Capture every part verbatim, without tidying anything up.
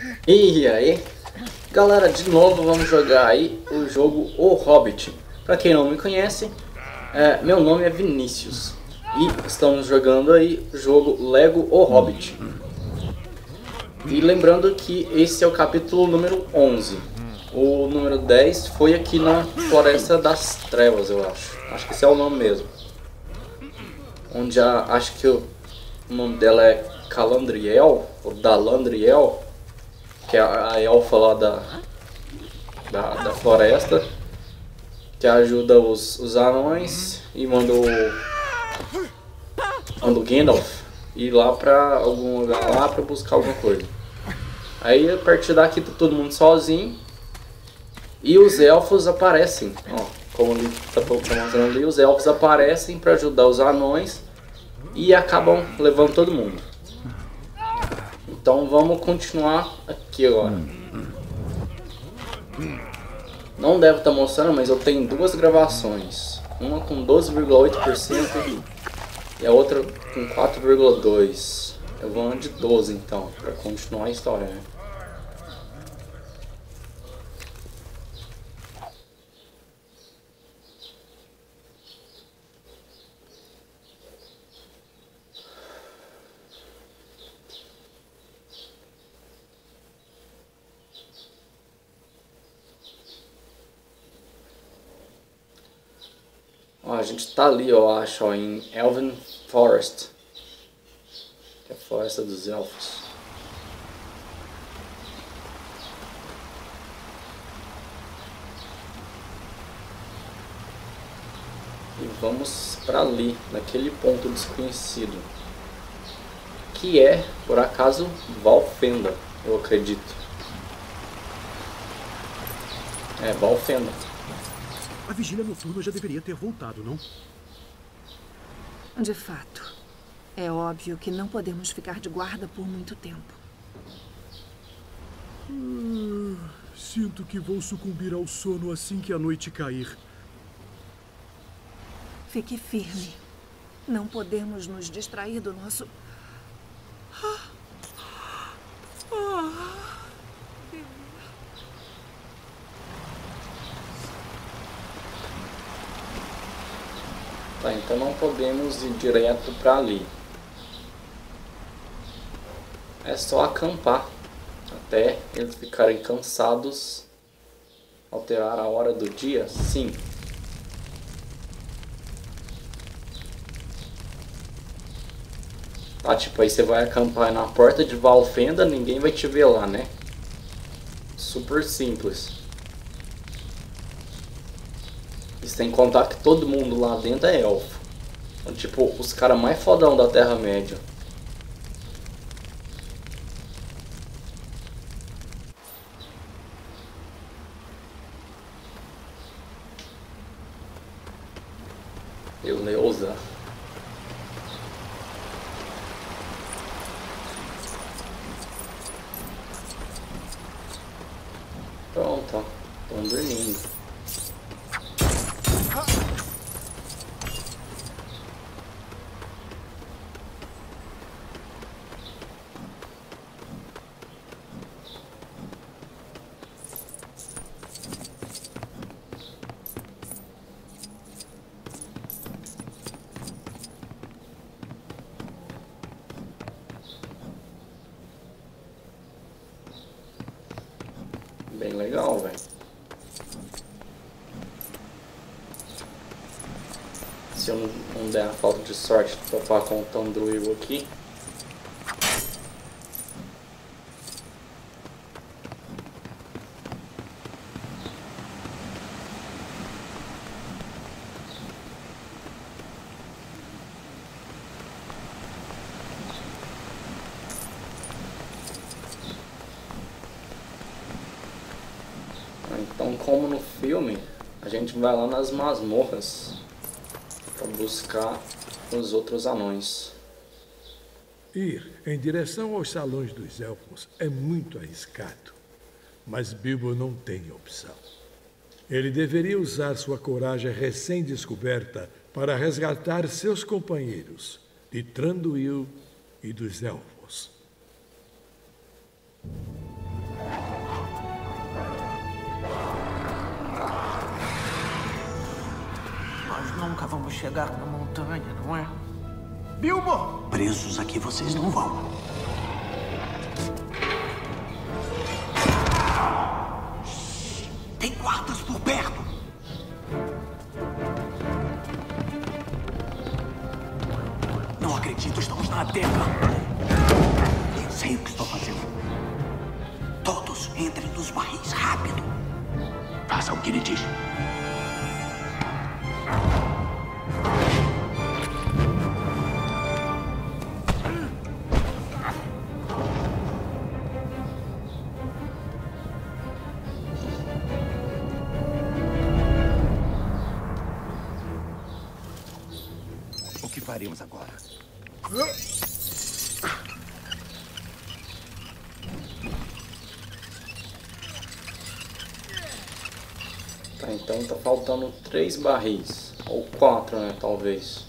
E aí, galera, de novo vamos jogar aí o jogo O Hobbit. Pra quem não me conhece, é, meu nome é Vinícius e estamos jogando aí o jogo Lego O Hobbit. E lembrando que esse é o capítulo número onze. O número dez foi aqui na Floresta das Trevas, eu acho. Acho que esse é o nome mesmo. Onde a, acho que o nome dela é Calandriel, ou Dalandriel, que é a elfa lá da, da, da floresta, que ajuda os, os anões e manda o, manda o Gandalf ir lá pra algum lugar lá pra buscar alguma coisa. Aí a partir daqui tá todo mundo sozinho e os elfos aparecem, ó, como ele tá mostrando ali, os elfos aparecem pra ajudar os anões e acabam levando todo mundo. Então vamos continuar aqui agora. Não deve estar mostrando, mas eu tenho duas gravações. Uma com doze vírgula oito por cento e a outra com quatro vírgula dois por cento. Eu vou de doze então, para continuar a história, né? Ó, a gente tá ali, eu acho, ó, em Elven Forest, que é a floresta dos elfos. E vamos pra ali, naquele ponto desconhecido, que é, por acaso, Valfenda, eu acredito. É, Valfenda. A vigília noturna já deveria ter voltado, não? De fato. É óbvio que não podemos ficar de guarda por muito tempo. Hum, sinto que vou sucumbir ao sono assim que a noite cair. Fique firme. Não podemos nos distrair do nosso... Ah. Ah. Tá, então não podemos ir direto pra ali. É só acampar até eles ficarem cansados. Alterar a hora do dia? Sim. Tá, tipo, aí você vai acampar na porta de Valfenda, ninguém vai te ver lá, né? Super simples. E sem contar que todo mundo lá dentro é elfo. Então, tipo, os caras mais fodão da Terra-média. Eleusa. Pronto, ó. Estão dormindo. Bem legal, velho. Se eu não, não der a falta de sorte de topar com o Tandruil aqui. Então, como no filme, a gente vai lá nas masmorras para buscar os outros anões. Ir em direção aos salões dos elfos é muito arriscado, mas Bilbo não tem opção. Ele deveria usar sua coragem recém-descoberta para resgatar seus companheiros de Thranduil e dos elfos. vamos chegar na montanha, não é? Bilbo! Presos aqui vocês não vão. Tem guardas por perto. Não acredito, estamos na adega. Eu sei o que estou fazendo. Todos entrem nos barris, rápido. Faça o que ele diz. O que faremos agora? Tá, então tá faltando três barris. Ou quatro, né? Talvez.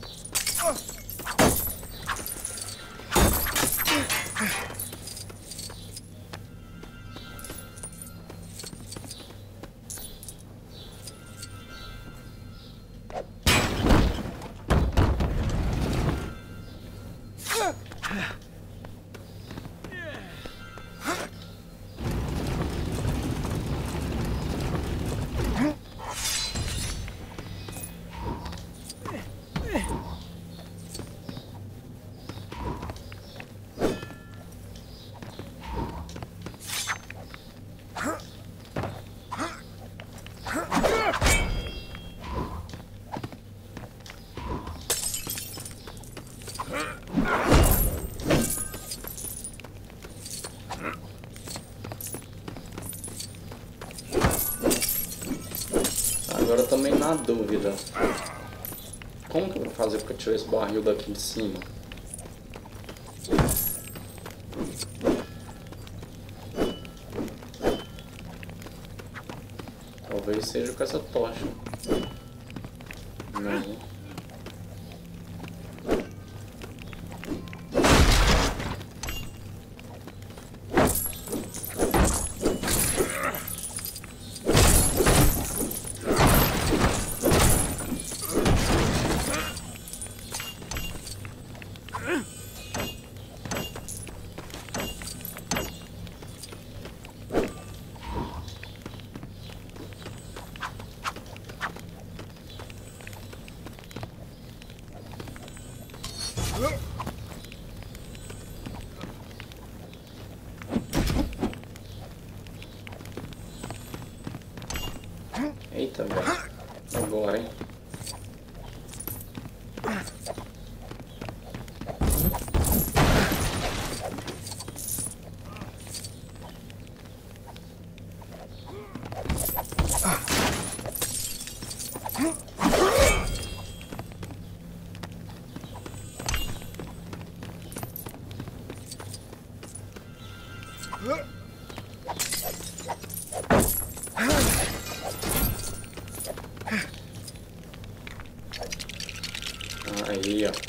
Agora também na dúvida. Como que eu vou fazer para tirar esse barril daqui de cima? Talvez seja com essa tocha. Não. Eita, velho. Agora, hein? Aí, ó.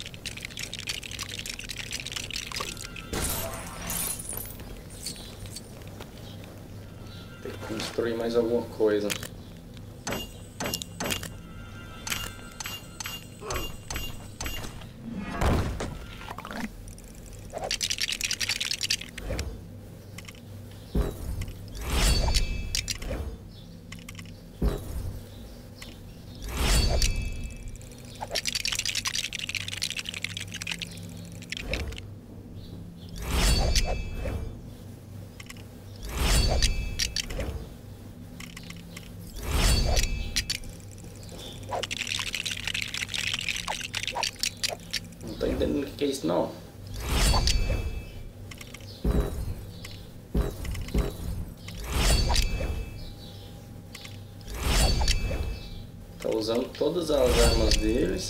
Tem que construir mais alguma coisa. Não tô entendendo o que é isso, não. Tá usando todas as armas deles.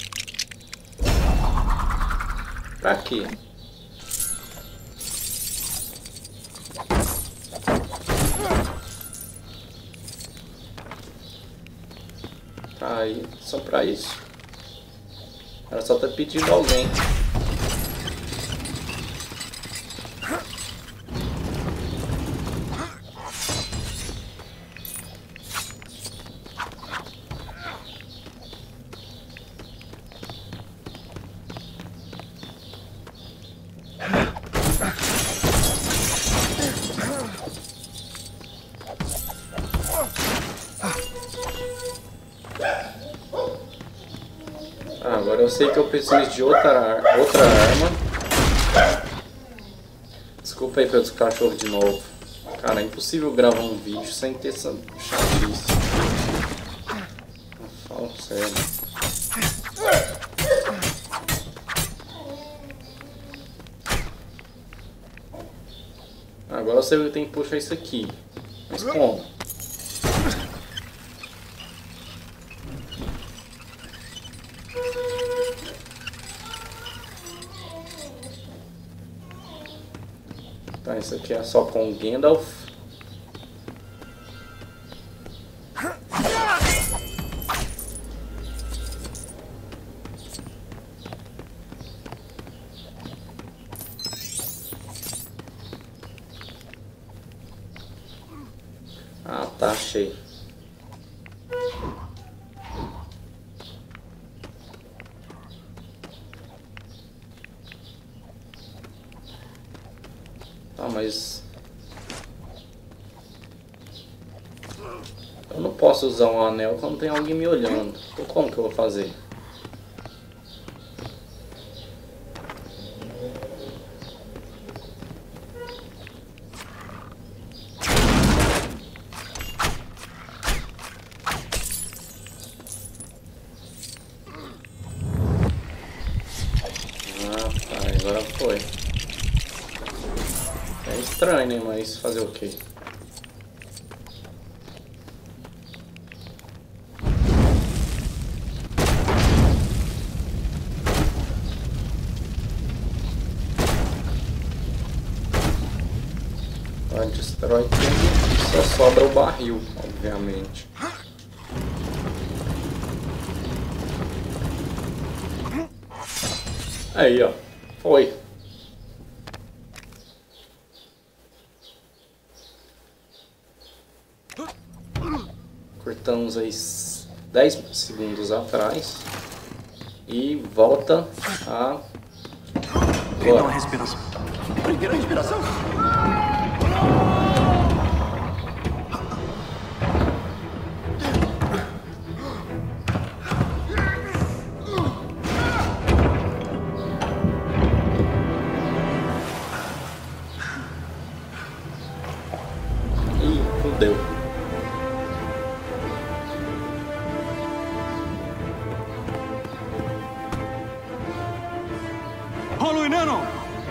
Pra quê? Aí, só pra isso. Ela só tá pedindo alguém. eu sei que eu preciso de outra, ar outra arma. Desculpa aí pelos cachorros de novo. Cara, é impossível gravar um vídeo sem ter essa chatice. Fala sério. Agora eu sei que eu tenho que puxar isso aqui. Mas como? Tá, isso aqui é só com o Gandalf. Ah, tá, achei. Tá, mas eu não posso usar um anel quando tem alguém me olhando. Então como que eu vou fazer? Agora foi. É estranho, né? Mas fazer o quê? Ela destrói tudo e só sobra o barril, obviamente. Aí, ó. Foi. Cortamos aí dez segundos atrás. E volta a... Prendam a respiração. Prender a respiração? Deu. Rolo enano!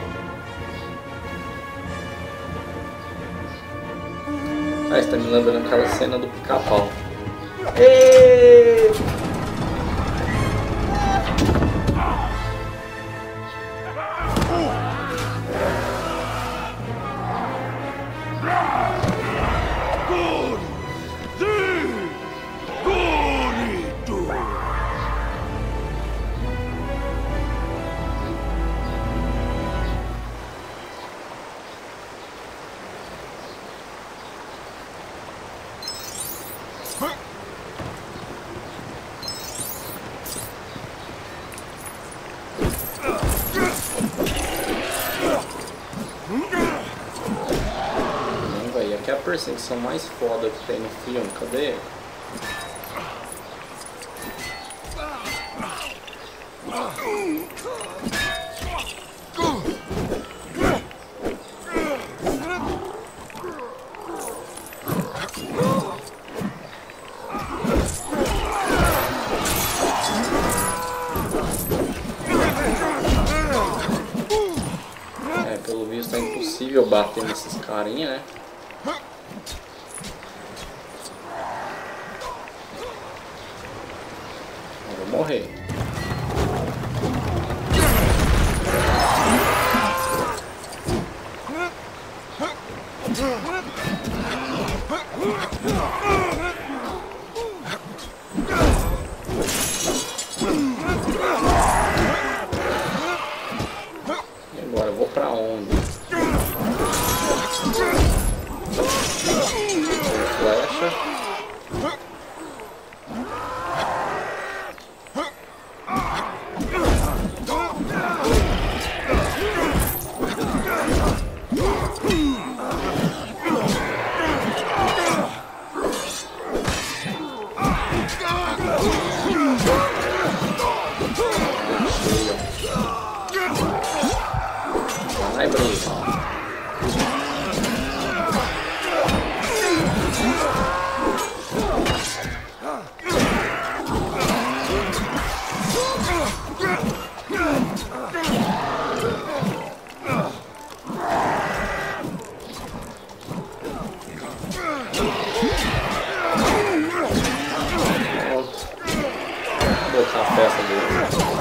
Ah, isso tá me lembrando aquela cena do pica-pau. Êêêê! Que é a perseguição mais foda que tem no filme, cadê? É, pelo visto é impossível bater nesses carinha, né? Eu vou morrer. E agora eu vou pra onde? Flecha. Botar a festa dele.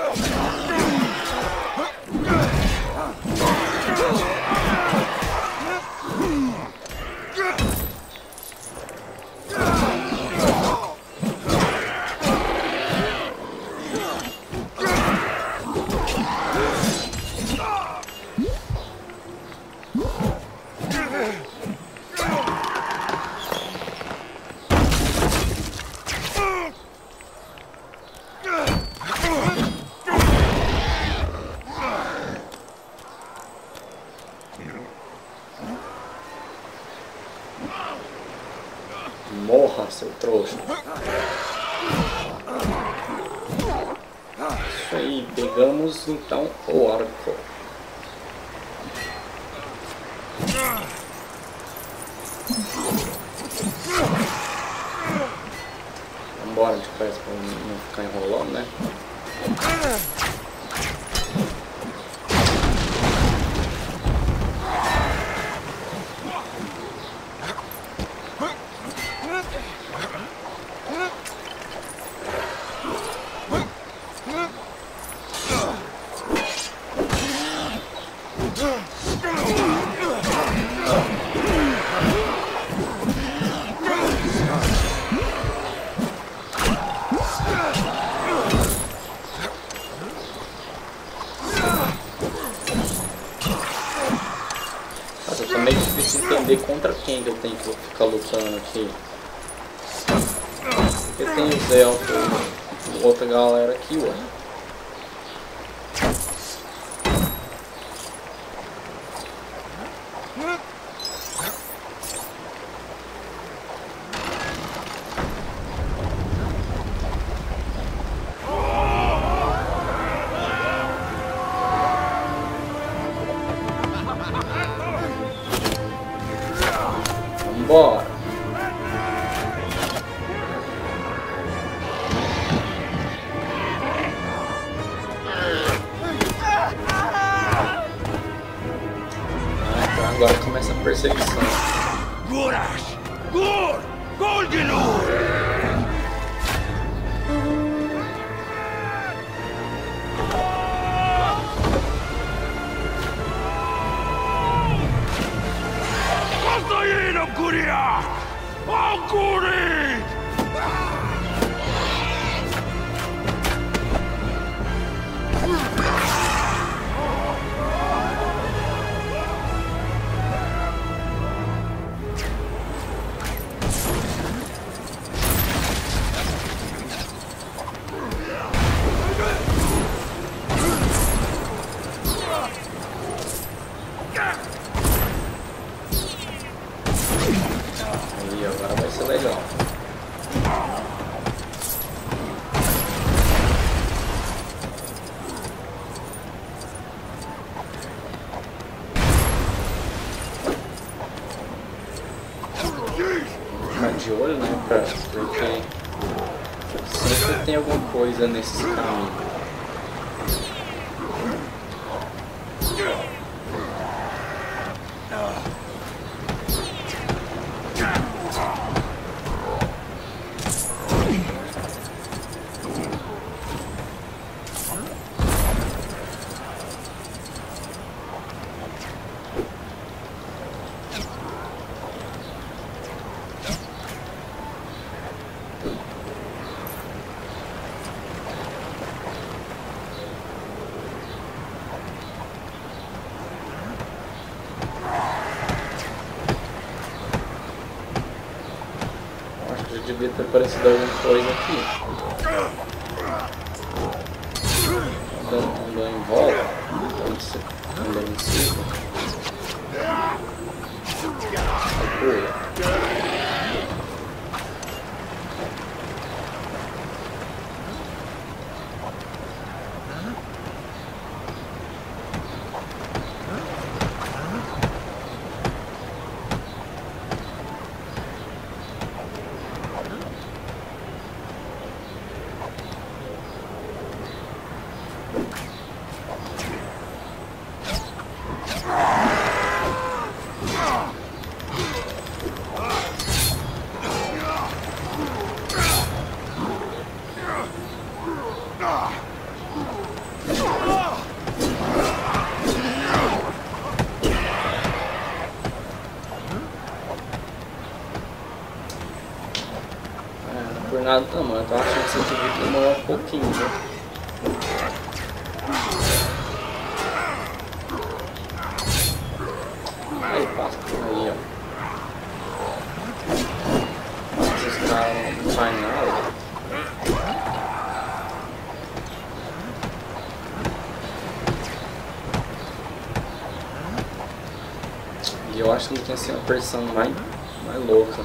Morra, seu trouxa. Isso aí, pegamos então o arco. Vambora depressa pra não ficar enrolando, né? Nossa, tá meio difícil entender contra quem que eu tenho que ficar lutando aqui. Porque tem os elfos, outra galera aqui, ué. Vambora! Ah, agora começa a perseguição. Gurash! Gur! Goldenur! Guria! Oh, Guri! Aí, agora vai ser legal. Ficar de olho, né? Pra, porque sempre tem alguma coisa nesse caminho. Devia ter aparecido alguma coisa aqui. Andando, andando em volta. Andando em cima. Pula. nada não, mano. Eu tô achando que isso aqui vai demorar um pouquinho, viu? Aí, passa por aí, ó. Esses caras não fazem nada. E eu acho que não tem assim uma versão mais, mais louca.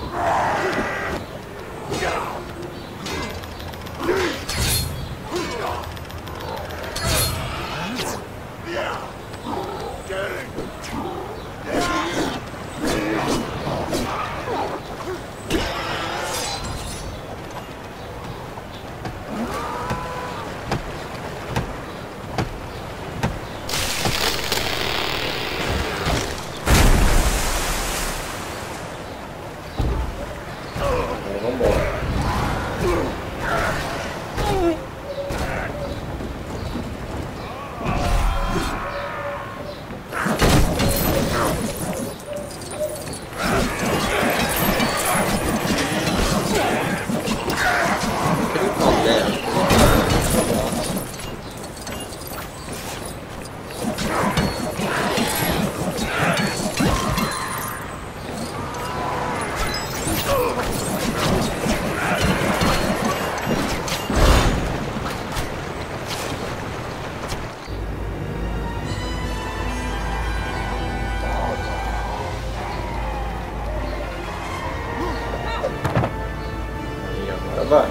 Vai.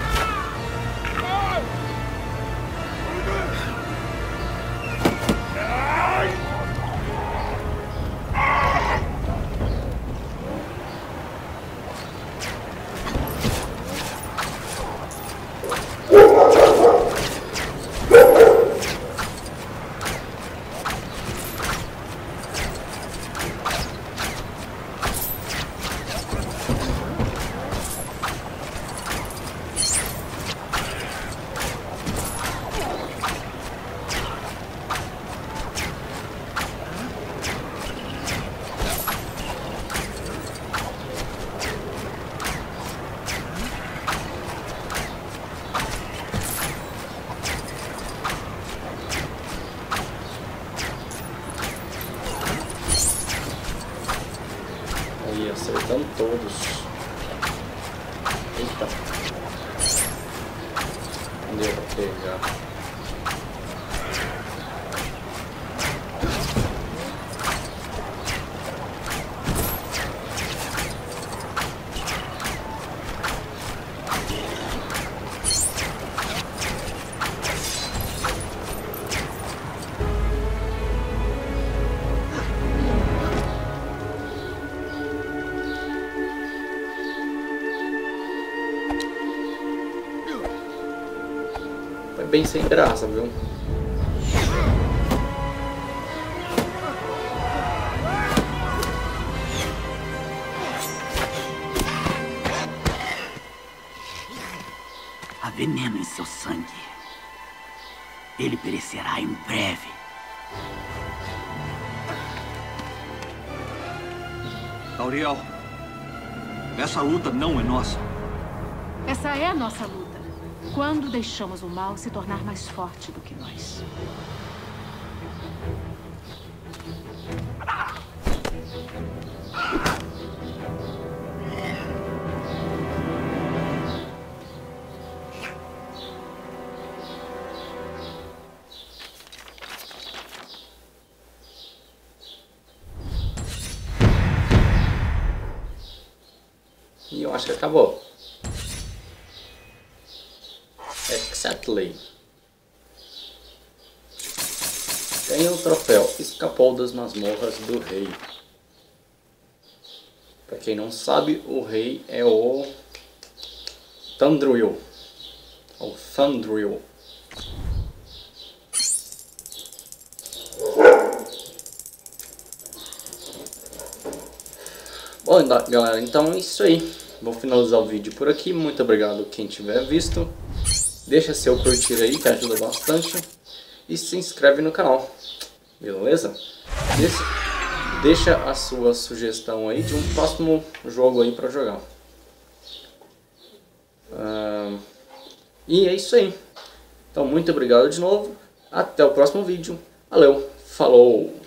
Aí, acertando todos. Eita. Não deu pra pegar. Foi bem sem graça, viu? Há veneno em seu sangue. Ele perecerá em breve. Tauriel, essa luta não é nossa. Essa é a nossa luta. Quando deixamos o mal se tornar mais forte do que nós. E eu acho que acabou. Exactly. Ganha o troféu. Escapou das masmorras do rei. Pra quem não sabe, o rei é o Thranduil. O Thranduil. Bom, galera, então é isso aí. Vou finalizar o vídeo por aqui. Muito obrigado quem tiver visto. Deixa seu curtir aí, que ajuda bastante. E se inscreve no canal. Beleza? Deixa, deixa a sua sugestão aí de um próximo jogo aí pra jogar. Uh, e é isso aí. Então, muito obrigado de novo. Até o próximo vídeo. Valeu, falou!